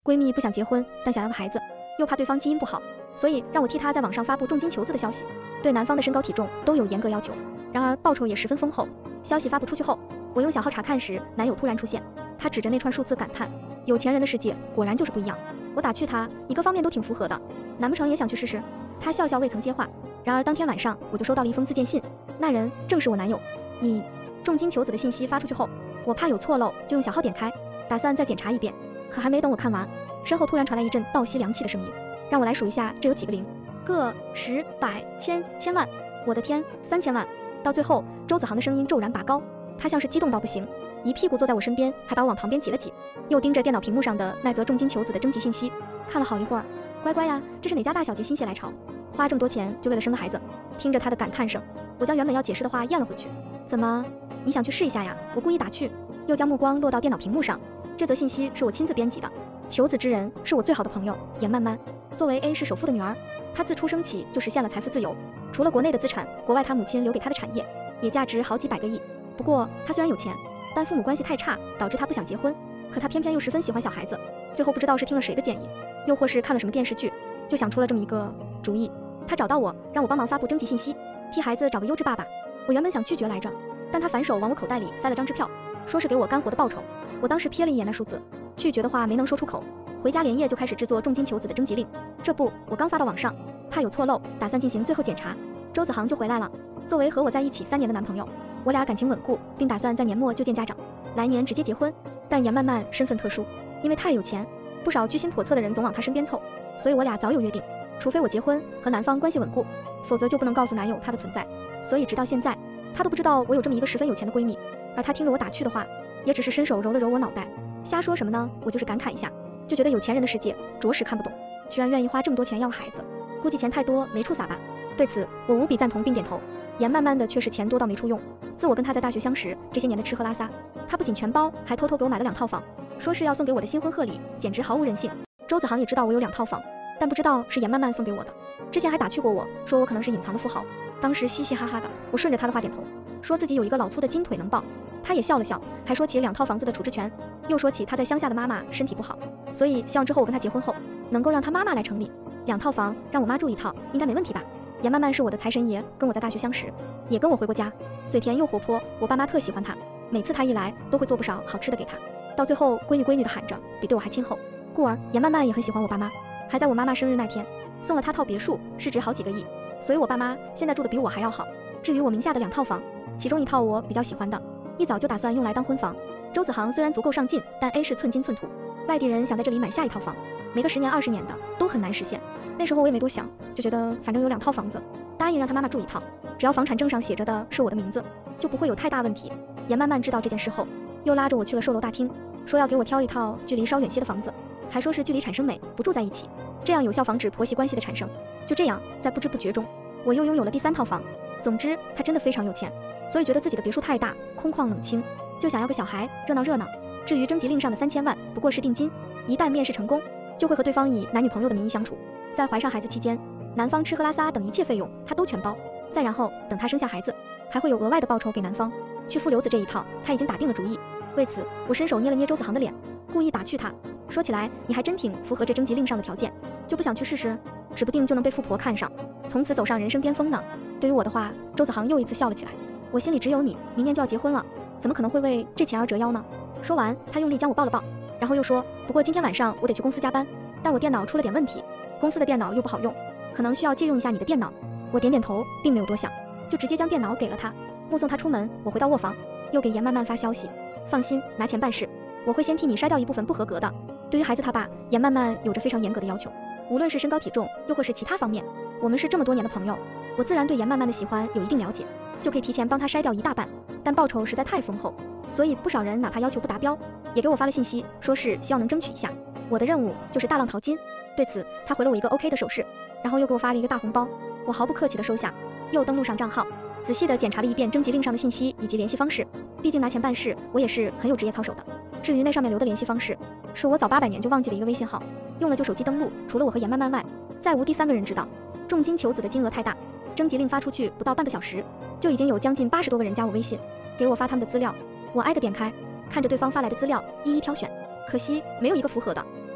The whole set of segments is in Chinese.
闺蜜不想结婚，但想要个孩子，又怕对方基因不好，所以让我替她在网上发布重金求子的消息，对男方的身高体重都有严格要求。然而报酬也十分丰厚。消息发布出去后，我用小号查看时，男友突然出现，他指着那串数字感叹：有钱人的世界果然就是不一样。我打趣他，你各方面都挺符合的，难不成也想去试试？他笑笑未曾接话。然而当天晚上我就收到了一封自荐信，那人正是我男友。以重金求子的信息发出去后，我怕有错漏，就用小号点开，打算再检查一遍。可还没等我看完，身后突然传来一阵倒吸凉气的声音，让我来数一下这有几个零，个、十、百、千、千万，我的天，3000万！到最后，周子航的声音骤然拔高，他像是激动到不行，一屁股坐在我身边，还把我往旁边挤了挤，又盯着电脑屏幕上的那则重金求子的征集信息，看了好一会儿。乖乖呀，这是哪家大小姐心血来潮，花这么多钱就为了生个孩子？听着他的感叹声，我将原本要解释的话咽了回去。怎么，你想去试一下呀？我故意打趣，又将目光落到电脑屏幕上。这则信息是我亲自编辑的，求子之人是我最好的朋友严曼曼。作为 A 市首富的女儿，她自出生起就实现了财富自由，除了国内的资产，国外她母亲留给她的产业也价值好几百个亿。不过她虽然有钱，但父母关系太差，导致她不想结婚。可她偏偏又十分喜欢小孩子，最后不知道是听了谁的建议，又或是看了什么电视剧，就想出了这么一个主意。她找到我，让我帮忙发布征集信息，替孩子找个优质爸爸。我原本想拒绝来着，但她反手往我口袋里塞了张支票，说是给我干活的报酬。我当时瞥了一眼那数字，拒绝的话没能说出口，回家连夜就开始制作重金求子的征集令。这不，我刚发到网上，怕有错漏，打算进行最后检查，周子航就回来了。作为和我在一起3年的男朋友，我俩感情稳固，并打算在年末就见家长，来年直接结婚。但严曼曼身份特殊，因为太有钱，不少居心叵测的人总往她身边凑，所以我俩早有约定，除非我结婚和男方关系稳固，否则就不能告诉男友她的存在。所以直到现在，她都不知道我有这么一个十分有钱的闺蜜。而她听着我打趣的话，也只是伸手揉了揉我脑袋，瞎说什么呢？我就是感慨一下，就觉得有钱人的世界着实看不懂，居然愿意花这么多钱要孩子，估计钱太多没处撒吧。对此我无比赞同并点头。严曼曼的却是钱多到没处用。自我跟她在大学相识，这些年的吃喝拉撒，她不仅全包，还偷偷给我买了2套房，说是要送给我的新婚贺礼，简直毫无人性。周子航也知道我有2套房，但不知道是严曼曼送给我的，之前还打趣过我，说我可能是隐藏的富豪。当时嘻嘻哈哈的，我顺着他的话点头，说自己有一个老粗的金腿能抱。他也笑了笑，还说起2套房子的处置权，又说起他在乡下的妈妈身体不好，所以希望之后我跟他结婚后，能够让他妈妈来城里，2套房让我妈住1套，应该没问题吧。严曼曼是我的财神爷，跟我在大学相识，也跟我回过家，嘴甜又活泼，我爸妈特喜欢她，每次她一来都会做不少好吃的给她。到最后闺女闺女的喊着，比对我还亲厚。故而严曼曼也很喜欢我爸妈，还在我妈妈生日那天送了她套别墅，市值好几个亿，所以我爸妈现在住的比我还要好。至于我名下的2套房，其中1套我比较喜欢的，一早就打算用来当婚房。周子航虽然足够上进，但 A 市寸金寸土，外地人想在这里买下1套房，没个10年20年的都很难实现。那时候我也没多想，就觉得反正有2套房子，答应让他妈妈住1套，只要房产证上写着的是我的名字，就不会有太大问题。严曼曼知道这件事后，又拉着我去了售楼大厅，说要给我挑1套距离稍远些的房子，还说是距离产生美，不住在一起，这样有效防止婆媳关系的产生。就这样，在不知不觉中，我又拥有了第3套房。总之，他真的非常有钱，所以觉得自己的别墅太大，空旷冷清，就想要个小孩，热闹热闹。至于征集令上的3000万，不过是定金，一旦面试成功，就会和对方以男女朋友的名义相处。在怀上孩子期间，男方吃喝拉撒等一切费用他都全包，再然后等他生下孩子，还会有额外的报酬给男方。去付留子这一套，他已经打定了主意。为此，我伸手捏了捏周子航的脸，故意打趣他，说起来你还真挺符合这征集令上的条件，就不想去试试？指不定就能被富婆看上，从此走上人生巅峰呢。对于我的话，周子航又一次笑了起来。我心里只有你，明年就要结婚了，怎么可能会为这钱而折腰呢？说完，他用力将我抱了抱，然后又说，不过今天晚上我得去公司加班，但我电脑出了点问题，公司的电脑又不好用，可能需要借用一下你的电脑。我点点头，并没有多想，就直接将电脑给了他。目送他出门，我回到卧房，又给严曼曼发消息，放心，拿钱办事，我会先替你筛掉一部分不合格的。对于孩子他爸，严曼曼有着非常严格的要求，无论是身高体重，又或是其他方面，我们是这么多年的朋友，我自然对严曼曼的喜欢有一定了解，就可以提前帮他筛掉一大半。但报酬实在太丰厚，所以不少人哪怕要求不达标，也给我发了信息，说是希望能争取一下。我的任务就是大浪淘金。对此，他回了我一个 OK 的手势，然后又给我发了一个大红包，我毫不客气地收下，又登录上账号，仔细地检查了一遍征集令上的信息以及联系方式。毕竟拿钱办事，我也是很有职业操守的。至于那上面留的联系方式，是我早800年就忘记了一个微信号，用了旧手机登录，除了我和严曼曼外，再无第3个人知道。重金求子的金额太大，征集令发出去不到半个小时，就已经有将近80多个人加我微信，给我发他们的资料。我挨个点开，看着对方发来的资料，一一挑选，可惜没有一个符合的。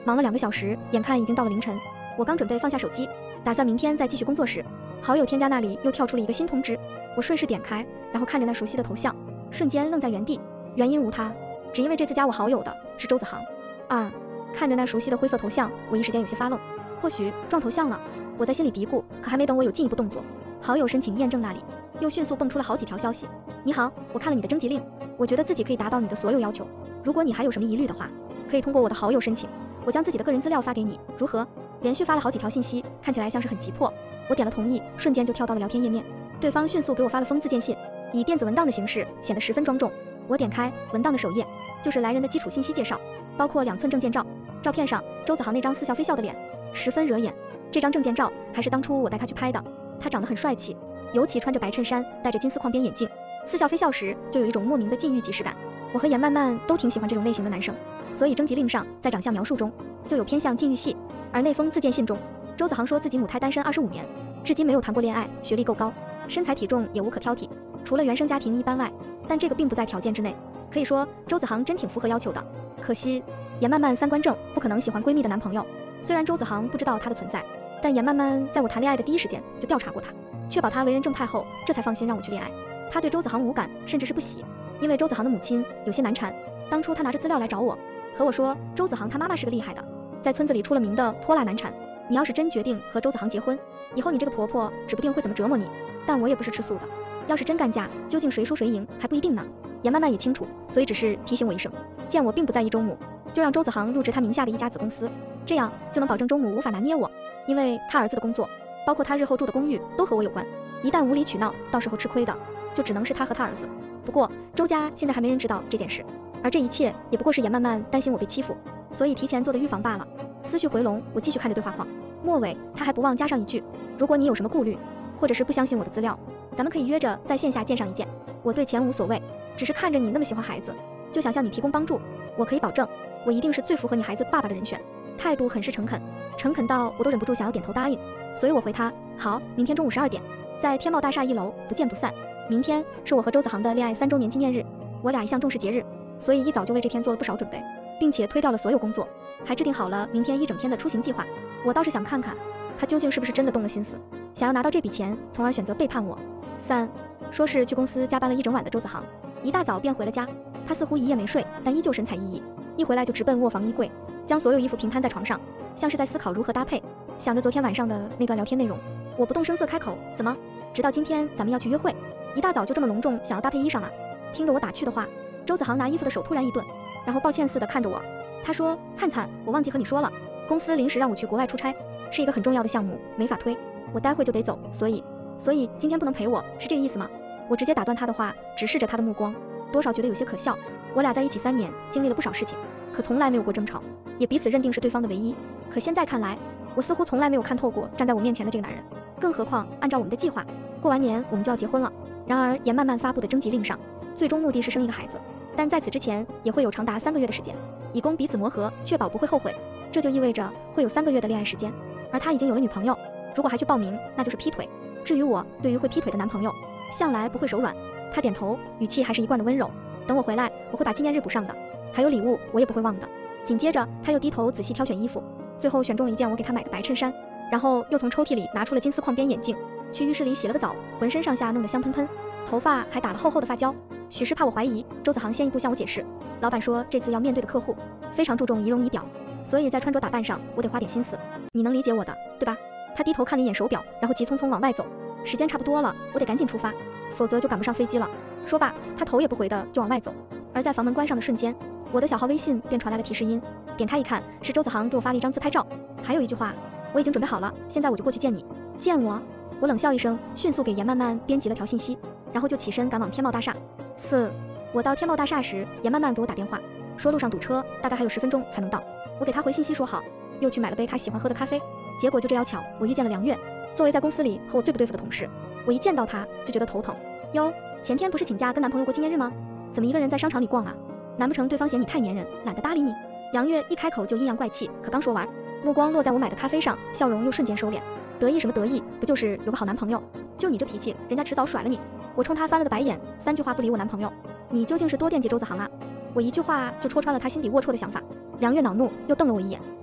忙了2个小时，眼看已经到了凌晨。我刚准备放下手机，打算明天再继续工作时，好友添加那里又跳出了一个新通知。我顺势点开，然后看着那熟悉的头像，瞬间愣在原地。原因无他，只因为这次加我好友的是周子航。看着那熟悉的灰色头像，我一时间有些发愣。或许撞头像了，我在心里嘀咕。可还没等我有进一步动作，好友申请验证那里又迅速蹦出了好几条消息。你好，我看了你的征集令，我觉得自己可以达到你的所有要求。如果你还有什么疑虑的话，可以通过我的好友申请，我将自己的个人资料发给你，如何？连续发了好几条信息，看起来像是很急迫。我点了同意，瞬间就跳到了聊天页面。对方迅速给我发了封自荐信，以电子文档的形式，显得十分庄重。我点开文档的首页，就是来人的基础信息介绍，包括2寸证件照。照片上周子航那张似笑非笑的脸十分惹眼。这张证件照还是当初我带他去拍的，他长得很帅气，尤其穿着白衬衫，戴着金丝框边眼镜，似笑非笑时就有一种莫名的禁欲即视感。我和严曼曼都挺喜欢这种类型的男生，所以征集令上在长相描述中就有偏向禁欲系。而那封自荐信中，周子航说自己母胎单身25年，至今没有谈过恋爱，学历够高，身材体重也无可挑剔，除了原生家庭一般外，但这个并不在条件之内。可以说周子航真挺符合要求的。可惜严曼曼3观正，不可能喜欢闺蜜的男朋友。虽然周子航不知道他的存在，但严曼曼在我谈恋爱的第一时间就调查过他，确保他为人正派后，这才放心让我去恋爱。他对周子航无感，甚至是不喜，因为周子航的母亲有些难缠。当初他拿着资料来找我，和我说周子航他妈妈是个厉害的，在村子里出了名的泼辣难缠。你要是真决定和周子航结婚，以后你这个婆婆指不定会怎么折磨你。但我也不是吃素的，要是真干架，究竟谁输谁赢还不一定呢。严曼曼也清楚，所以只是提醒我一声。见我并不在意周母，就让周子航入职他名下的一家子公司，这样就能保证周母无法拿捏我，因为他儿子的工作，包括他日后住的公寓都和我有关，一旦无理取闹，到时候吃亏的就只能是他和他儿子。不过周家现在还没人知道这件事，而这一切也不过是严曼曼担心我被欺负，所以提前做的预防罢了。思绪回笼，我继续看着对话框，末尾他还不忘加上一句：如果你有什么顾虑，或者是不相信我的资料，咱们可以约着在线下见上一见。我对钱无所谓，只是看着你那么喜欢孩子，就想向你提供帮助。我可以保证，我一定是最符合你孩子爸爸的人选。态度很是诚恳，诚恳到我都忍不住想要点头答应。所以我回他：好，明天中午12点，在天茂大厦1楼不见不散。明天是我和周子航的恋爱3周年纪念日，我俩一向重视节日，所以一早就为这天做了不少准备，并且推掉了所有工作，还制定好了明天一整天的出行计划。我倒是想看看他究竟是不是真的动了心思，想要拿到这笔钱，从而选择背叛我。说是去公司加班了一整晚的周子航，一大早便回了家。他似乎一夜没睡，但依旧神采奕奕，一回来就直奔卧房衣柜，将所有衣服平摊在床上，像是在思考如何搭配，想着昨天晚上的那段聊天内容。我不动声色开口：怎么，直到今天咱们要去约会，一大早就这么隆重想要搭配衣裳啊？听着我打趣的话，周子航拿衣服的手突然一顿，然后抱歉似的看着我。他说：灿灿，我忘记和你说了，公司临时让我去国外出差，是一个很重要的项目，没法推，我待会就得走，所以今天不能陪我，是这个意思吗？我直接打断他的话，直视着他的目光，多少觉得有些可笑。我俩在一起3年，经历了不少事情，可从来没有过争吵，也彼此认定是对方的唯一。可现在看来，我似乎从来没有看透过站在我面前的这个男人。更何况按照我们的计划，过完年我们就要结婚了。然而严曼曼发布的征集令上，最终目的是生一个孩子，但在此之前也会有长达3个月的时间，以供彼此磨合，确保不会后悔。这就意味着会有3个月的恋爱时间。而他已经有了女朋友，如果还去报名，那就是劈腿。至于我，对于会劈腿的男朋友，向来不会手软。他点头，语气还是一贯的温柔。等我回来，我会把纪念日补上的，还有礼物我也不会忘的。紧接着他又低头仔细挑选衣服，最后选中了一件我给他买的白衬衫，然后又从抽屉里拿出了金丝框边眼镜，去浴室里洗了个澡，浑身上下弄得香喷喷，头发还打了厚厚的发胶。许是怕我怀疑，周子航先一步向我解释，老板说这次要面对的客户非常注重仪容仪表，所以在穿着打扮上我得花点心思，你能理解我的，对吧？他低头看了一眼手表，然后急匆匆往外走，时间差不多了，我得赶紧出发，否则就赶不上飞机了。说罢，他头也不回的就往外走。而在房门关上的瞬间，我的小号微信便传来了提示音，点开一看，是周子航给我发了一张自拍照，还有一句话：我已经准备好了，现在我就过去见你。见我？我冷笑一声，迅速给严曼曼编辑了条信息，然后就起身赶往天茂大厦。我到天茂大厦时，严曼曼给我打电话，说路上堵车，大概还有10分钟才能到。我给他回信息说好，又去买了杯他喜欢喝的咖啡。结果就这要巧，我遇见了梁月，作为在公司里和我最不对付的同事，我一见到他就觉得头疼。哟，前天不是请假跟男朋友过纪念日吗？怎么一个人在商场里逛啊？难不成对方嫌你太粘人，懒得搭理你？梁月一开口就阴阳怪气，可刚说完，目光落在我买的咖啡上，笑容又瞬间收敛。得意什么得意，不就是有个好男朋友？就你这脾气，人家迟早甩了你。我冲他翻了个白眼，3句话不理我男朋友，你究竟是多惦记周子航啊？我一句话就戳穿了他心底龌龊的想法。梁月恼怒，又瞪了我一眼，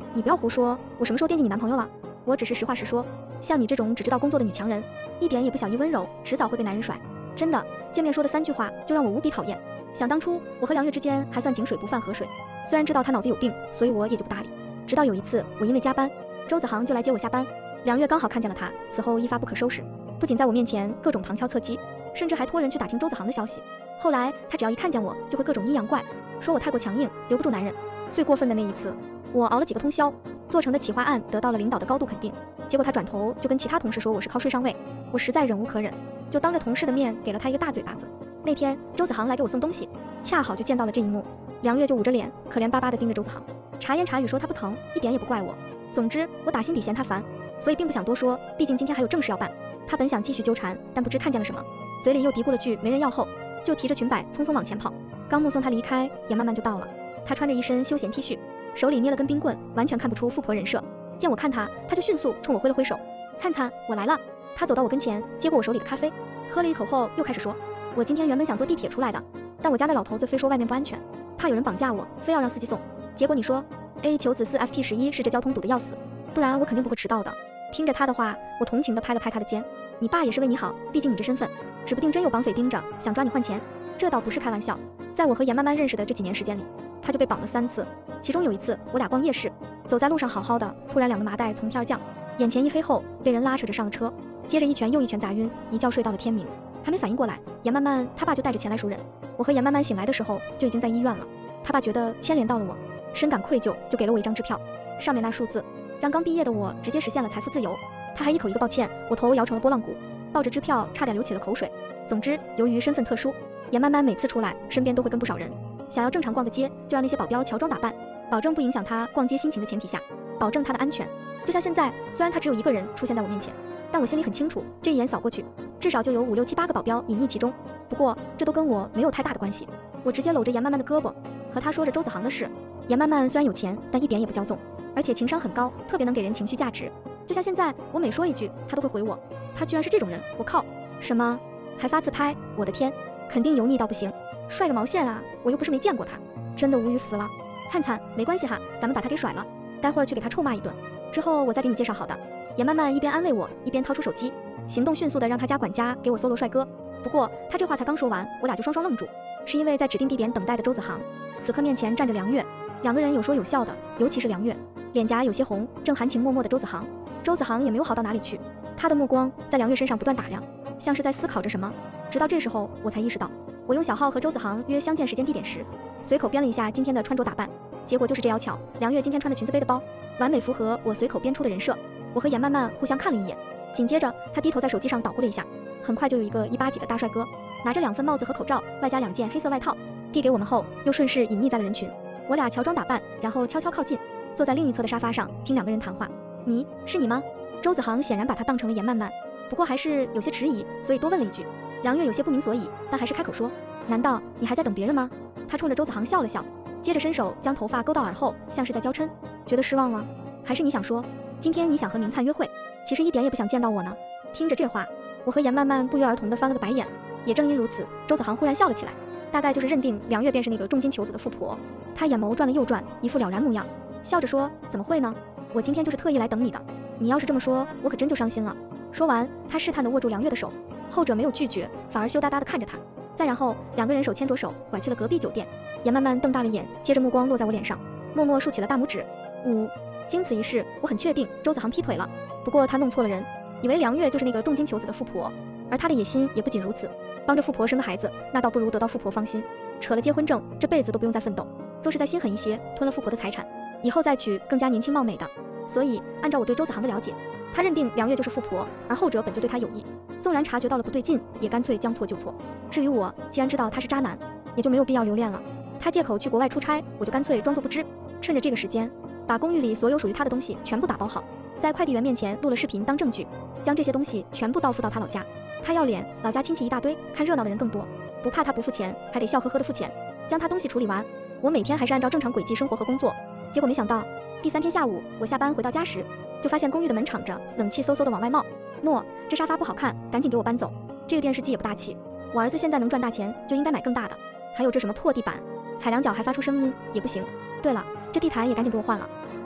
你不要胡说，我什么时候惦记你男朋友了？我只是实话实说，像你这种只知道工作的女强人，一点也不小意温柔，迟早会被男人甩。真的，见面说的3句话就让我无比讨厌。想当初我和梁月之间还算井水不犯河水，虽然知道他脑子有病，所以我也就不搭理。直到有一次我因为加班，周子航就来接我下班，梁月刚好看见了他，此后一发不可收拾，不仅在我面前各种旁敲侧击，甚至还托人去打听周子航的消息。后来他只要一看见我，就会各种阴阳怪，说我太过强硬，留不住男人。最过分的那一次，我熬了几个通宵做成的企划案得到了领导的高度肯定，结果他转头就跟其他同事说我是靠睡上位，我实在忍无可忍，就当着同事的面给了他一个大嘴巴子。那天周子航来给我送东西，恰好就见到了这一幕，梁月就捂着脸可怜巴巴地盯着周子航，茶言茶语说他不疼，一点也不怪我。总之我打心底嫌他烦，所以并不想多说，毕竟今天还有正事要办。他本想继续纠缠，但不知看见了什么，嘴里又嘀咕了句没人要后，就提着裙摆匆匆往前跑。刚目送他离开，严曼曼就到了，他穿着一身休闲 T 恤，手里捏了根冰棍，完全看不出富婆人设。见我看他，他就迅速冲我挥了挥手，灿灿，我来了。他走到我跟前，接过我手里的咖啡，喝了一口后又开始说，我今天原本想坐地铁出来的，但我家那老头子非说外面不安全，怕有人绑架我，非要让司机送。结果你说 A 求子4 FT11是这交通堵得要死，不然我肯定不会迟到的。听着他的话，我同情地拍了拍他的肩，你爸也是为你好，毕竟你这身份，指不定真有绑匪盯着，想抓你换钱。这倒不是开玩笑，在我和严曼曼认识的这几年时间里，他就被绑了3次，其中有一次我俩逛夜市，走在路上好好的，突然2个麻袋从天而降，眼前一黑后被人拉扯着上了车，接着一拳又一拳砸晕，一觉睡到了天明。还没反应过来，严曼曼他爸就带着钱来赎人。我和严曼曼醒来的时候就已经在医院了，他爸觉得牵连到了我，深感愧疚，就给了我一张支票，上面那数字让刚毕业的我直接实现了财富自由。他还一口一个抱歉，我头摇成了拨浪鼓，抱着支票差点流起了口水。总之由于身份特殊，严曼曼每次出来身边都会跟不少人，想要正常逛个街就让那些保镖乔装打扮，保证不影响他逛街心情的前提下，保证他的安全。就像现在，虽然他只有一个人出现在我面前，但我心里很清楚，这一眼扫过去至少就有5、6、7、8个保镖隐匿其中。不过这都跟我没有太大的关系，我直接搂着严曼曼的胳膊，和他说着周子航的事。严曼曼虽然有钱，但一点也不骄纵，而且情商很高，特别能给人情绪价值。就像现在我每说一句他都会回我，他居然是这种人，我靠！什么还发自拍，我的天，肯定油腻到不行，帅个毛线啊，我又不是没见过他，真的无语死了。灿灿，没关系哈，咱们把他给甩了，待会儿去给他臭骂一顿，之后我再给你介绍好的。严曼曼一边安慰我，一边掏出手机，行动迅速的让他家管家给我搜罗帅哥。不过他这话才刚说完，我俩就双双愣住，是因为在指定地点等待的周子航，此刻面前站着梁月，两个人有说有笑的，尤其是梁月，脸颊有些红，正含情脉脉的周子航。周子航也没有好到哪里去，他的目光在梁月身上不断打量，像是在思考着什么。直到这时候我才意识到，我用小号和周子航约相见时间地点时，随口编了一下今天的穿着打扮，结果就是这妖巧，梁月今天穿的裙子背的包，完美符合我随口编出的人设。我和严曼曼互相看了一眼，紧接着他低头在手机上捣鼓了一下，很快就有一个1.8几的大帅哥拿着2份帽子和口罩，外加2件黑色外套递给我们后，又顺势隐匿在了人群。我俩乔装打扮，然后悄悄靠近，坐在另一侧的沙发上听2个人谈话。你是你吗？周子航显然把他当成了严曼曼，不过还是有些迟疑，所以多问了一句。梁月有些不明所以，但还是开口说，难道你还在等别人吗？他冲着周子航笑了笑，接着伸手将头发勾到耳后，像是在娇嗔，觉得失望了？还是你想说今天你想和明灿约会，其实一点也不想见到我呢？听着这话，我和严曼曼不约而同地翻了个白眼。也正因如此，周子航忽然笑了起来，大概就是认定梁月便是那个重金求子的富婆。他眼眸转了又转，一副了然模样，笑着说，怎么会呢？我今天就是特意来等你的，你要是这么说，我可真就伤心了。说完，他试探地握住梁月的手，后者没有拒绝，反而羞答答地看着他。再然后2个人手牵着手拐去了隔壁酒店。严曼曼瞪大了眼，接着目光落在我脸上，默默竖起了大拇指。经此一事，我很确定周子航劈腿了。不过他弄错了人，以为梁月就是那个重金求子的富婆，而他的野心也不仅如此，帮着富婆生个孩子，那倒不如得到富婆芳心，扯了结婚证，这辈子都不用再奋斗。若是再心狠一些，吞了富婆的财产，以后再娶更加年轻貌美的。所以按照我对周子航的了解，他认定梁月就是富婆，而后者本就对他有意，纵然察觉到了不对劲，也干脆将错就错。至于我，既然知道他是渣男，也就没有必要留恋了。他借口去国外出差，我就干脆装作不知，趁着这个时间把公寓里所有属于他的东西全部打包好，在快递员面前录了视频当证据，将这些东西全部到付到他老家。他要脸，老家亲戚一大堆，看热闹的人更多，不怕他不付钱，还得笑呵呵的付钱。将他东西处理完，我每天还是按照正常轨迹生活和工作。结果没想到第3天下午，我下班回到家时，就发现公寓的门敞着，冷气嗖嗖的往外冒。诺，这沙发不好看，赶紧给我搬走。这个电视机也不大气，我儿子现在能赚大钱，就应该买更大的。还有这什么破地板，踩2脚还发出声音，也不行。对了，这地毯也赶紧给我换了，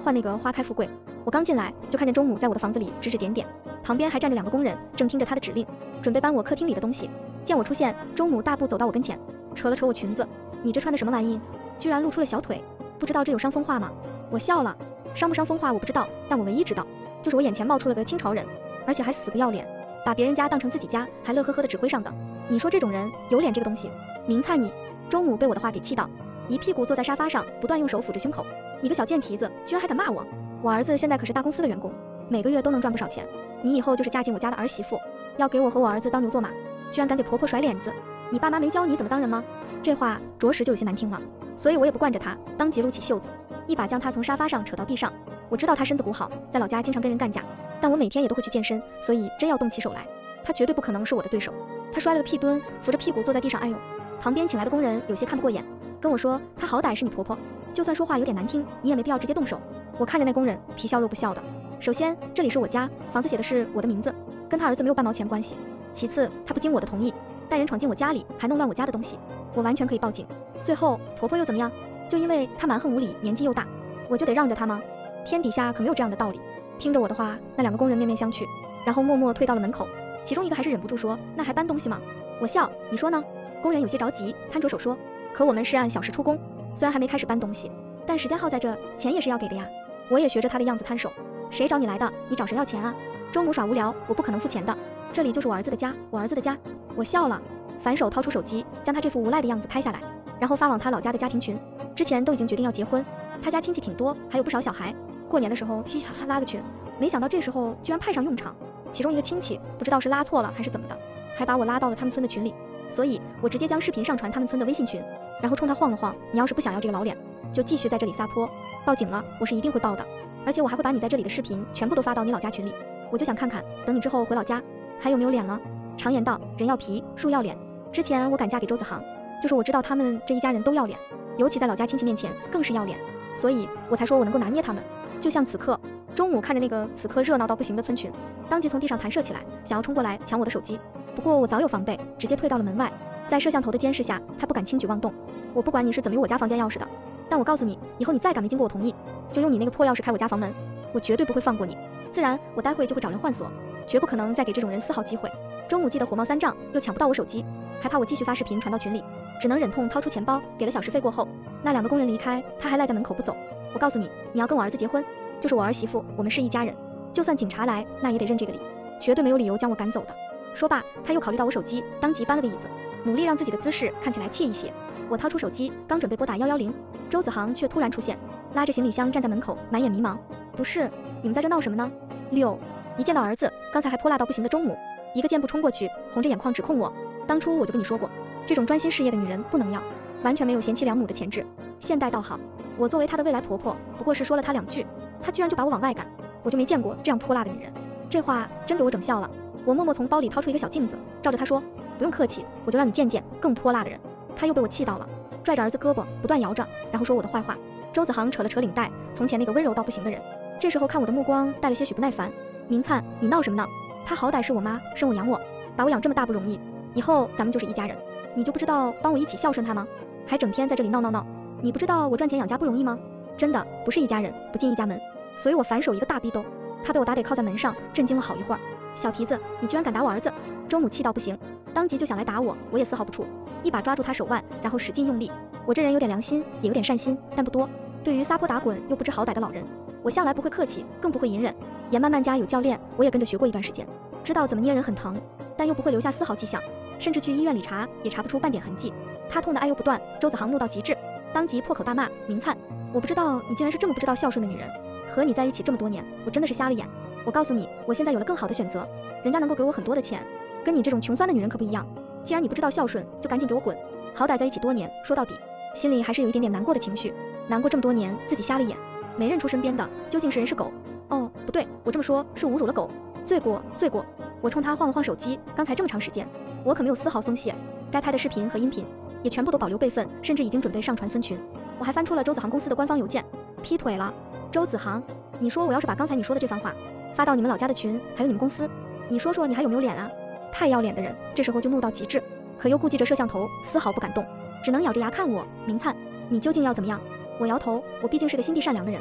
换那个花开富贵。我刚进来就看见钟母在我的房子里指指点点，旁边还站着2个工人，正听着她的指令，准备搬我客厅里的东西。见我出现，钟母大步走到我跟前，扯了扯我裙子：“你这穿的什么玩意？居然露出了小腿，不知道这有伤风化吗？”我笑了，伤不伤风化我不知道，但我唯一知道，就是我眼前冒出了个清朝人，而且还死不要脸，把别人家当成自己家，还乐呵呵的指挥上的。你说这种人有脸这个东西？明灿你！钟母被我的话给气到，一屁股坐在沙发上，不断用手抚着胸口。你个小贱蹄子，居然还敢骂我！我儿子现在可是大公司的员工，每个月都能赚不少钱。你以后就是嫁进我家的儿媳妇，要给我和我儿子当牛做马，居然敢给婆婆甩脸子！你爸妈没教你怎么当人吗？这话着实就有些难听了，所以我也不惯着他，当即撸起袖子，一把将他从沙发上扯到地上。我知道他身子骨好，在老家经常跟人干架，但我每天也都会去健身，所以真要动起手来，他绝对不可能是我的对手。他摔了个屁墩，扶着屁股坐在地上，哎呦！旁边请来的工人有些看不过眼，跟我说他好歹是你婆婆，就算说话有点难听，你也没必要直接动手。我看着那工人皮笑肉不笑的，首先这里是我家，房子写的是我的名字，跟他儿子没有半毛钱关系。其次他不经我的同意，带人闯进我家里，还弄乱我家的东西，我完全可以报警。最后婆婆又怎么样？就因为她蛮横无理，年纪又大，我就得让着她吗？天底下可没有这样的道理。听着我的话，那2个工人面面相觑，然后默默退到了门口。其中一个还是忍不住说：“那还搬东西吗？”我笑，你说呢？工人有些着急，摊着手说：“可我们是按小时出工，虽然还没开始搬东西，但时间耗在这，钱也是要给的呀。”我也学着他的样子摊手：“谁找你来的？你找谁要钱啊？”周母耍无聊，我不可能付钱的，这里就是我儿子的家，我儿子的家。我笑了，反手掏出手机，将他这副无赖的样子拍下来，然后发往他老家的家庭群。之前都已经决定要结婚，他家亲戚挺多，还有不少小孩，过年的时候嘻嘻哈哈拉个群，没想到这时候居然派上用场。其中一个亲戚不知道是拉错了还是怎么的，还把我拉到了他们村的群里，所以我直接将视频上传他们村的微信群，然后冲他晃了晃：“你要是不想要这个老脸，就继续在这里撒泼，报警了我是一定会报的，而且我还会把你在这里的视频全部都发到你老家群里。我就想看看，等你之后回老家还有没有脸了。”常言道，人要皮，树要脸。之前我敢嫁给周子航，就说我知道他们这一家人都要脸，尤其在老家亲戚面前更是要脸，所以我才说我能够拿捏他们。就像此刻，钟母看着那个此刻热闹到不行的村群，当即从地上弹射起来，想要冲过来抢我的手机。不过我早有防备，直接退到了门外。在摄像头的监视下，他不敢轻举妄动。我不管你是怎么有我家房间钥匙的，但我告诉你，以后你再敢没经过我同意，就用你那个破钥匙开我家房门，我绝对不会放过你。自然，我待会就会找人换锁，绝不可能再给这种人丝毫机会。钟母记得火冒三丈，又抢不到我手机，还怕我继续发视频传到群里，只能忍痛掏出钱包给了小时费。过后，那2个工人离开，他还赖在门口不走。我告诉你，你要跟我儿子结婚，就是我儿媳妇，我们是一家人，就算警察来，那也得认这个理，绝对没有理由将我赶走的。说罢，他又考虑到我手机，当即搬了个椅子，努力让自己的姿势看起来惬意些。我掏出手机，刚准备拨打110，周子航却突然出现，拉着行李箱站在门口，满眼迷茫。不是，你们在这闹什么呢？6一见到儿子，刚才还泼辣到不行的钟母，一个箭步冲过去，红着眼眶指控我。当初我就跟你说过，这种专心事业的女人不能要，完全没有贤妻良母的潜质。现代倒好，我作为她的未来婆婆，不过是说了她2句，她居然就把我往外赶，我就没见过这样泼辣的女人。这话真给我整笑了。我默默从包里掏出一个小镜子，照着她说：“不用客气，我就让你见见更泼辣的人。”她又被我气到了，拽着儿子胳膊不断摇着，然后说我的坏话。周子航扯了扯领带，从前那个温柔到不行的人，这时候看我的目光带了些许不耐烦。明灿，你闹什么呢？她好歹是我妈，生我养我，把我养这么大不容易，以后咱们就是一家人，你就不知道帮我一起孝顺她吗？还整天在这里闹闹闹，你不知道我赚钱养家不容易吗？真的不是一家人不进一家门，所以我反手一个大逼兜，她被我打得靠在门上，震惊了好一会儿。小蹄子，你居然敢打我儿子！周母气到不行，当即就想来打我，我也丝毫不怵，一把抓住她手腕，然后使劲用力。我这人有点良心，也有点善心，但不多。对于撒泼打滚又不知好歹的老人，我向来不会客气，更不会隐忍。严慢慢家有教练，我也跟着学过一段时间，知道怎么捏人很疼，但又不会留下丝毫迹象，甚至去医院里查也查不出半点痕迹。他痛得哎呦不断，周子航怒到极致，当即破口大骂：“明灿，我不知道你竟然是这么不知道孝顺的女人，和你在一起这么多年，我真的是瞎了眼。我告诉你，我现在有了更好的选择，人家能够给我很多的钱，跟你这种穷酸的女人可不一样。既然你不知道孝顺，就赶紧给我滚！好歹在一起多年，说到底，心里还是有一点点难过的情绪，难过这么多年自己瞎了眼，没认出身边的究竟是人是狗。哦，不对，我这么说是侮辱了狗，罪过罪过。”我冲他晃了晃手机，刚才这么长时间，我可没有丝毫松懈，该拍的视频和音频也全部都保留备份，甚至已经准备上传村群。我还翻出了周子航公司的官方邮件，劈腿了。周子航，你说我要是把刚才你说的这番话发到你们老家的群，还有你们公司，你说说你还有没有脸啊？太要脸的人，这时候就怒到极致，可又顾忌着摄像头，丝毫不敢动，只能咬着牙看我。明灿，你究竟要怎么样？我摇头，我毕竟是个心地善良的人，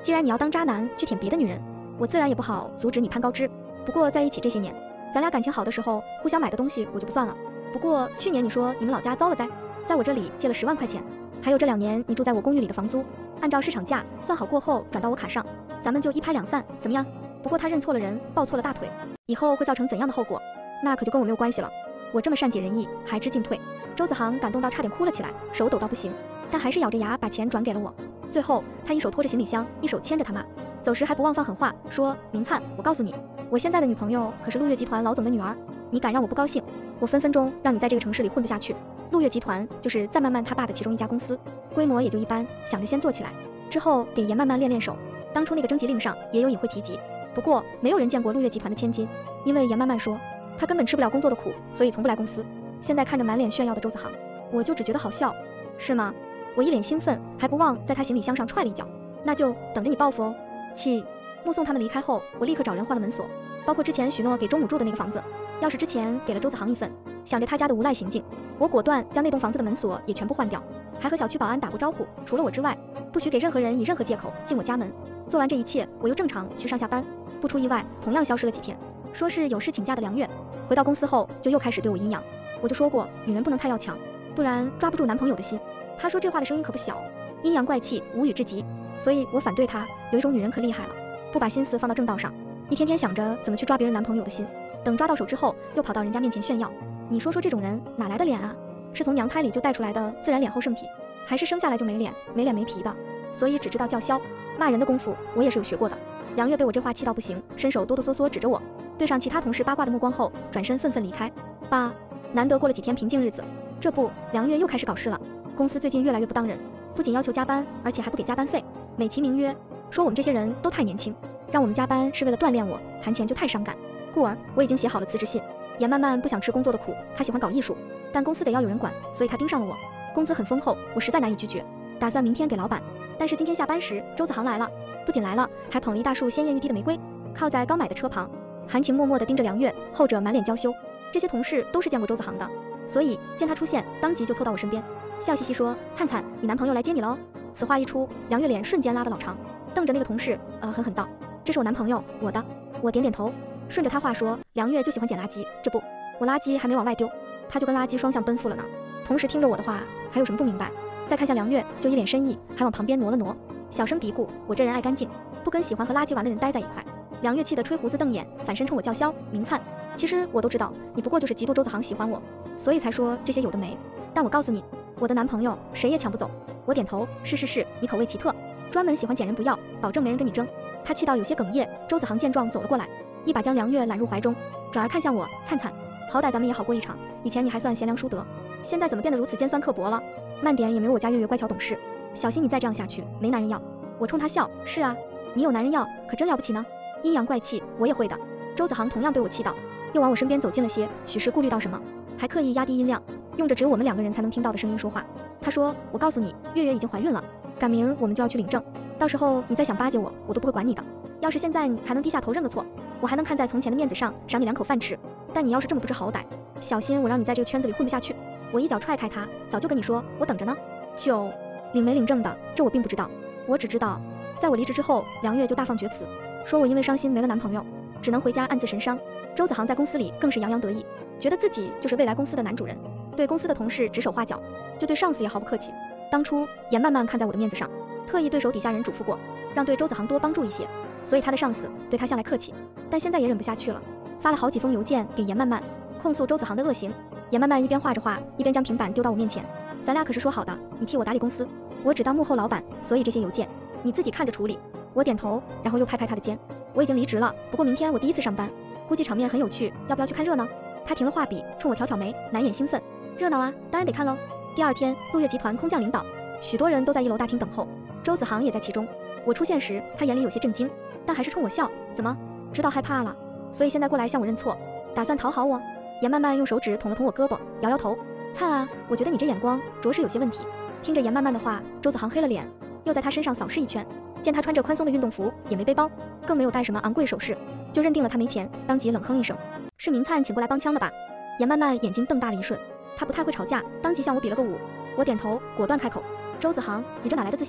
既然你要当渣男去舔别的女人，我自然也不好阻止你攀高枝。不过在一起这些年，咱俩感情好的时候，互相买个东西我就不算了。不过去年你说你们老家遭了灾，在我这里借了10万块钱，还有这2年你住在我公寓里的房租，按照市场价算好过后转到我卡上，咱们就一拍两散，怎么样？不过他认错了人，抱错了大腿，以后会造成怎样的后果，那可就跟我没有关系了。我这么善解人意，还知进退。周子航感动到差点哭了起来，手抖到不行，但还是咬着牙把钱转给了我。最后他一手拖着行李箱，一手牵着他妈，走时还不忘放狠话，说明灿，我告诉你，我现在的女朋友可是陆月集团老总的女儿，你敢让我不高兴，我分分钟让你在这个城市里混不下去。陆月集团就是在漫漫他爸的其中一家公司，规模也就一般，想着先做起来，之后给严漫漫练练手。当初那个征集令上也有隐晦提及，不过没有人见过陆月集团的千金，因为严漫漫说他根本吃不了工作的苦，所以从不来公司。现在看着满脸炫耀的周子航，我就只觉得好笑。是吗？我一脸兴奋，还不忘在他行李箱上踹了一脚。那就等着你报复哦。目送他们离开后，我立刻找人换了门锁，包括之前许诺给周母住的那个房子，钥匙之前给了周子航一份。想着他家的无赖行径，我果断将那栋房子的门锁也全部换掉，还和小区保安打过招呼，除了我之外，不许给任何人以任何借口进我家门。做完这一切，我又正常去上下班，不出意外，同样消失了几天。说是有事请假的梁月，回到公司后就又开始对我阴阳。我就说过，女人不能太要强，不然抓不住男朋友的心。他说这话的声音可不小，阴阳怪气，无语至极。所以我反对他，有一种女人可厉害了，不把心思放到正道上，一天天想着怎么去抓别人男朋友的心，等抓到手之后，又跑到人家面前炫耀。你说这种人哪来的脸啊？是从娘胎里就带出来的自然脸后圣体，还是生下来就没脸没皮的？所以只知道叫嚣，骂人的功夫我也是有学过的。梁月被我这话气到不行，伸手哆哆嗦嗦指着我，对上其他同事八卦的目光后，转身愤愤离开。爸，难得过了几天平静日子，这不，梁月又开始搞事了。公司最近越来越不当人，不仅要求加班，而且还不给加班费，美其名曰说我们这些人都太年轻，让我们加班是为了锻炼我，谈钱就太伤感。故而我已经写好了辞职信。严漫漫不想吃工作的苦，她喜欢搞艺术，但公司得要有人管，所以她盯上了我。工资很丰厚，我实在难以拒绝，打算明天给老板。但是今天下班时，周子航来了，不仅来了，还捧了一大束鲜艳欲滴的玫瑰，靠在刚买的车旁，含情脉脉地盯着梁月，后者满脸娇羞。这些同事都是见过周子航的，所以见他出现，当即就凑到我身边，笑嘻嘻说：“灿灿，你男朋友来接你喽。”此话一出，梁月脸瞬间拉得老长，瞪着那个同事，狠狠道：“这是我男朋友，我的。”我点点头，顺着他话说，梁月就喜欢捡垃圾，这不，我垃圾还没往外丢，他就跟垃圾双向奔赴了呢。同时听着我的话，还有什么不明白？再看向梁月，就一脸深意，还往旁边挪了挪，小声嘀咕：“我这人爱干净，不跟喜欢和垃圾玩的人待在一块。”梁月气得吹胡子瞪眼，反身冲我叫嚣：“明灿，其实我都知道，你不过就是嫉妒周子航喜欢我，所以才说这些有的没。但我告诉你，我的男朋友谁也抢不走。”我点头：“是，你口味奇特，专门喜欢捡人不要，保证没人跟你争。”他气到有些哽咽。周子航见状走了过来，一把将梁月揽入怀中，转而看向我：“灿灿，好歹咱们也好过一场，以前你还算贤良淑德，现在怎么变得如此尖酸刻薄了？慢点也没有我家月月乖巧懂事，小心你再这样下去，没男人要。”我冲他笑：“是啊，你有男人要，可真了不起呢。阴阳怪气，我也会的。”周子航同样被我气到，又往我身边走近了些，许是顾虑到什么，还刻意压低音量，用着只有我们2个人才能听到的声音说话。他说：“我告诉你，月月已经怀孕了，赶明儿我们就要去领证，到时候你再想巴结我，我都不会管你的。要是现在你还能低下头认个错，我还能看在从前的面子上赏你2口饭吃。但你要是这么不知好歹，小心我让你在这个圈子里混不下去。”我一脚踹开他：“早就跟你说，我等着呢。就领没领证的，这我并不知道，我只知道，在我离职之后，梁月就大放厥词，说我因为伤心没了男朋友，只能回家暗自神伤。周子航在公司里更是洋洋得意，觉得自己就是未来公司的男主人，对公司的同事指手画脚，就对上司也毫不客气。当初严漫漫看在我的面子上，特意对手底下人嘱咐过，让对周子航多帮助一些，所以他的上司对他向来客气，但现在也忍不下去了，发了好几封邮件给严漫漫，控诉周子航的恶行。严漫漫一边画着画，一边将平板丢到我面前：“咱俩可是说好的，你替我打理公司，我只当幕后老板，所以这些邮件你自己看着处理。”我点头，然后又拍拍他的肩：“我已经离职了，不过明天我第一次上班，估计场面很有趣，要不要去看热闹？”他停了画笔，冲我挑挑眉，难掩兴奋：“热闹啊，当然得看喽。”第二天，陆月集团空降领导，许多人都在1楼大厅等候，周子航也在其中。我出现时，他眼里有些震惊，但还是冲我笑：“怎么，知道害怕了？所以现在过来向我认错，打算讨好我？”严漫漫用手指捅了捅我胳膊，摇摇头：“灿啊，我觉得你这眼光着实有些问题。”听着严漫漫的话，周子航黑了脸，又在他身上扫视一圈，见他穿着宽松的运动服，也没背包，更没有带什么昂贵首饰，就认定了他没钱，当即冷哼一声：“是明灿请过来帮腔的吧？”严漫漫眼睛瞪大了一瞬，他不太会吵架，当即向我比了个舞。我点头，果断开口：“周子航，你这哪来的自信？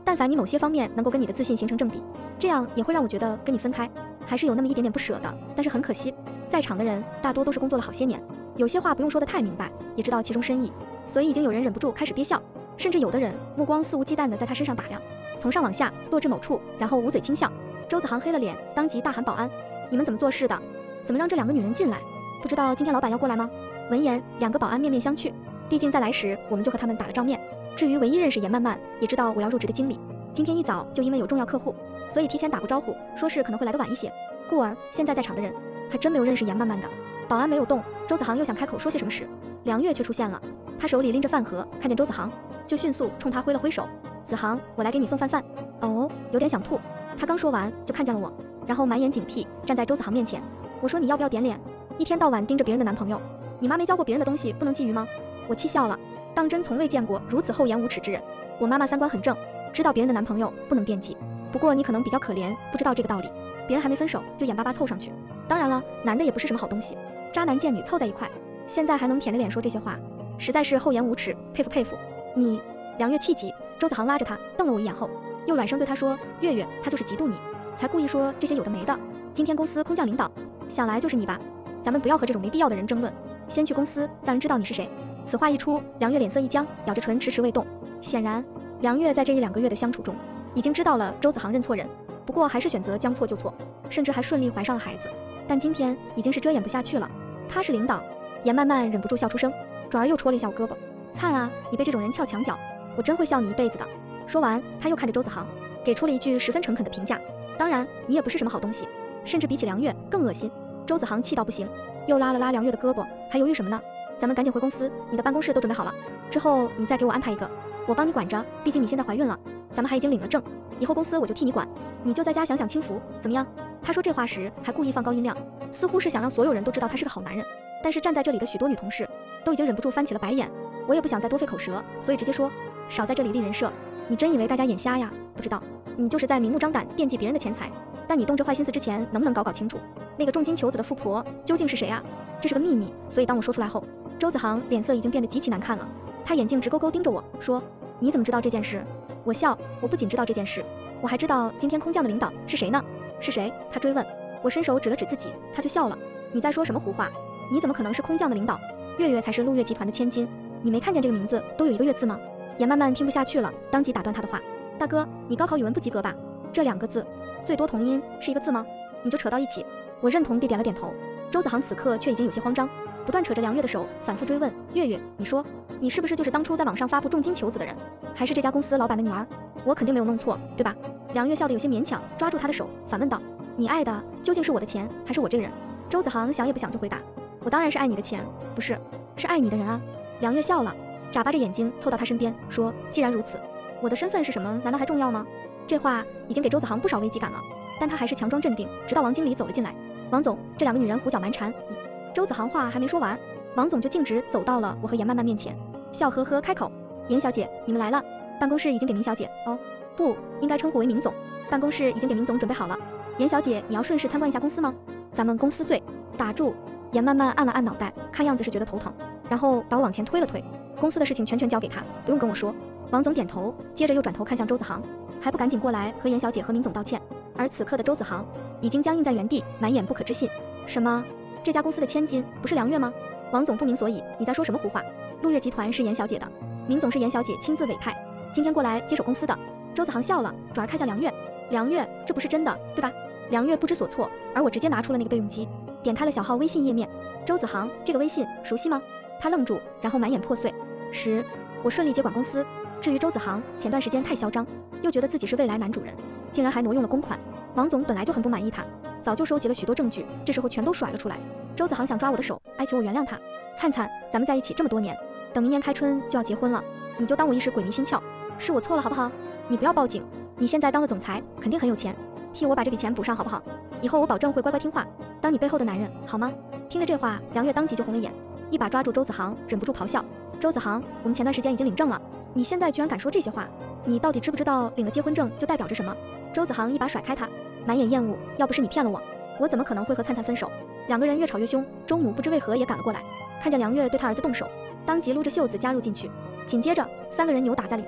但凡你某些方面能够跟你的自信形成正比，这样也会让我觉得跟你分开还是有那么一点点不舍的。但是很可惜，在场的人大多都是工作了好些年，有些话不用说得太明白，也知道其中深意，所以已经有人忍不住开始憋笑，甚至有的人目光肆无忌惮地在他身上打量，从上往下落至某处，然后捂嘴轻笑。周子航黑了脸，当即大喊保安：“你们怎么做事的？怎么让这2个女人进来？不知道今天老板要过来吗？”闻言，2个保安面面相觑，毕竟在来时我们就和他们打了照面。至于唯一认识严曼曼，也知道我要入职的经理，今天一早就因为有重要客户，所以提前打过招呼，说是可能会来得晚一些。故而现在在场的人还真没有认识严曼曼的。保安没有动，周子航又想开口说些什么时，梁月却出现了。他手里拎着饭盒，看见周子航就迅速冲他挥了挥手：“子航，我来给你送饭。”哦，有点想吐。他刚说完就看见了我，然后满眼警惕站在周子航面前。我说：“你要不要点脸？一天到晚盯着别人的男朋友，你妈没教过别人的东西不能觊觎吗？”我气笑了，当真从未见过如此厚颜无耻之人。我妈妈三观很正，知道别人的男朋友不能惦记，不过你可能比较可怜，不知道这个道理。别人还没分手就眼巴巴凑上去，当然了，男的也不是什么好东西，渣男贱女凑在一块，现在还能舔着脸说这些话，实在是厚颜无耻，佩服佩服。你……梁月气急，周子航拉着他瞪了我一眼后，又软声对他说：“月月，他就是嫉妒你，才故意说这些有的没的。今天公司空降领导，想来就是你吧？咱们不要和这种没必要的人争论，先去公司让人知道你是谁。”此话一出，梁月脸色一僵，咬着唇迟迟未动。显然，梁月在这1-2个月的相处中，已经知道了周子航认错人，不过还是选择将错就错，甚至还顺利怀上了孩子。但今天已经是遮掩不下去了，他是领导。严曼曼忍不住笑出声，转而又戳了一下我胳膊：“灿啊，你被这种人撬墙角，我真会笑你一辈子的。”说完，他又看着周子航，给出了一句十分诚恳的评价：“当然，你也不是什么好东西，甚至比起梁月更恶心。”周子航气到不行，又拉了拉梁月的胳膊：“还犹豫什么呢？咱们赶紧回公司，你的办公室都准备好了，之后你再给我安排一个，我帮你管着，毕竟你现在怀孕了，咱们还已经领了证，以后公司我就替你管，你就在家享享清福，怎么样？”他说这话时还故意放高音量，似乎是想让所有人都知道他是个好男人。但是站在这里的许多女同事都已经忍不住翻起了白眼，我也不想再多费口舌，所以直接说：“少在这里立人设，你真以为大家眼瞎呀？不知道，你就是在明目张胆惦记别人的钱财，但你动这坏心思之前能不能搞清楚，那个重金求子的富婆究竟是谁啊？这是个秘密，所以当我说出来后，周子航脸色已经变得极其难看了，他眼睛直勾勾盯着我说：“你怎么知道这件事？”我笑，我不仅知道这件事，我还知道今天空降的领导是谁呢？是谁？他追问。我伸手指了指自己，他却笑了：“你在说什么胡话？你怎么可能是空降的领导？月月才是陆月集团的千金，你没看见这个名字都有一个月字吗？”严曼曼听不下去了，当即打断他的话：“大哥，你高考语文不及格吧？这2个字，最多同音是1个字吗？你就扯到一起。”我认同地点了点头。周子航此刻却已经有些慌张，不断扯着梁月的手，反复追问：“月月，你说，你是不是就是当初在网上发布重金求子的人，还是这家公司老板的女儿？我肯定没有弄错，对吧？”梁月笑得有些勉强，抓住他的手，反问道：“你爱的究竟是我的钱，还是我这个人？”周子航想也不想就回答：“我当然是爱你的钱，不是，是爱你的人啊。”梁月笑了，眨巴着眼睛凑到他身边说：“既然如此，我的身份是什么，难道还重要吗？”这话已经给周子航不少危机感了，但他还是强装镇定，直到王经理走了进来。王总，这2个女人胡搅蛮缠。周子航话还没说完，王总就径直走到了我和严曼曼面前，笑呵呵开口：“严小姐，你们来了。办公室已经给明小姐，哦，不应该称呼为明总，办公室已经给明总准备好了。严小姐，你要顺势参观一下公司吗？咱们公司最……打住！”严曼曼按了按脑袋，看样子是觉得头疼，然后把我往前推了推：“公司的事情全权交给他，不用跟我说。”王总点头，接着又转头看向周子航，还不赶紧过来和严小姐和明总道歉。而此刻的周子航已经僵硬在原地，满眼不可置信：“什么？这家公司的千金不是梁月吗？”王总不明所以：“你在说什么胡话？陆月集团是严小姐的，明总是严小姐亲自委派，今天过来接手公司的。”周子航笑了，转而看向梁月：“梁月，这不是真的，对吧？”梁月不知所措，而我直接拿出了那个备用机，点开了小号微信页面。周子航，这个微信熟悉吗？他愣住，然后满眼破碎。我顺利接管公司。至于周子航，前段时间太嚣张，又觉得自己是未来男主人，竟然还挪用了公款。王总本来就很不满意他，早就收集了许多证据，这时候全都甩了出来。周子航想抓我的手，哀求我原谅他。灿灿，咱们在一起这么多年，等明年开春就要结婚了，你就当我一时鬼迷心窍，是我错了好不好？你不要报警，你现在当了总裁，肯定很有钱，替我把这笔钱补上好不好？以后我保证会乖乖听话，当你背后的男人，好吗？听着这话，梁月当即就红了眼，一把抓住周子航，忍不住咆哮：“周子航，我们前段时间已经领证了，你现在居然敢说这些话，你到底知不知道领了结婚证就代表着什么？”周子航一把甩开他，满眼厌恶：“要不是你骗了我，我怎么可能会和灿灿分手？”2个人越吵越凶，周母不知为何也赶了过来，看见梁月对他儿子动手，当即撸着袖子加入进去。紧接着3个人扭打在了一块，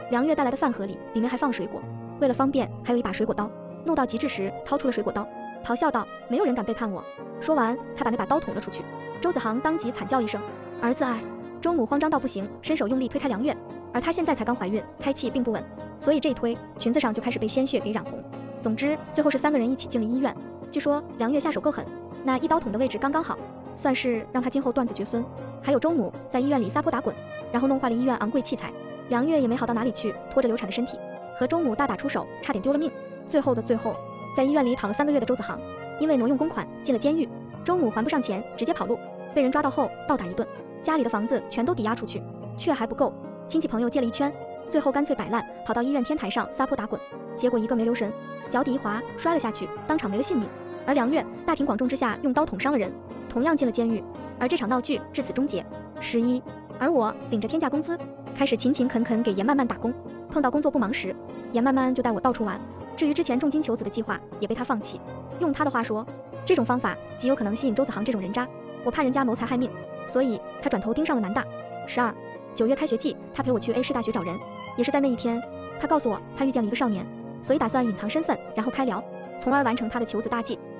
梁月带来的饭盒里面还放水果，为了方便，还有一把水果刀。怒到极致时，掏出了水果刀，咆哮道：“没有人敢背叛我！”说完，他把那把刀捅了出去。周子航当即惨叫一声：“儿子！”周母慌张到不行，伸手用力推开梁月，而她现在才刚怀孕，胎气并不稳，所以这一推，裙子上就开始被鲜血给染红。总之，最后是3个人一起进了医院。据说梁月下手够狠，那一刀捅的位置刚刚好，算是让她今后断子绝孙。还有周母在医院里撒泼打滚，然后弄坏了医院昂贵器材，梁月也没好到哪里去，拖着流产的身体和周母大打出手，差点丢了命。最后的最后，在医院里躺了3个月的周子航，因为挪用公款进了监狱，周母还不上钱，直接跑路，被人抓到后暴打一顿，家里的房子全都抵押出去，却还不够，亲戚朋友借了一圈，最后干脆摆烂，跑到医院天台上撒泼打滚，结果一个没留神，脚底一滑，摔了下去，当场没了性命。而梁月大庭广众之下用刀捅伤了人，同样进了监狱。而这场闹剧至此终结。11，而我领着天价工资，开始勤勤恳恳给严曼曼打工，碰到工作不忙时，严曼曼就带我到处玩。至于之前重金求子的计划，也被他放弃。用他的话说，这种方法极有可能吸引周子航这种人渣，我怕人家谋财害命，所以他转头盯上了南大。12， 9月开学季，他陪我去 A 市大学找人，也是在那一天，他告诉我他遇见了一个少年，所以打算隐藏身份，然后开聊，从而完成他的求子大计。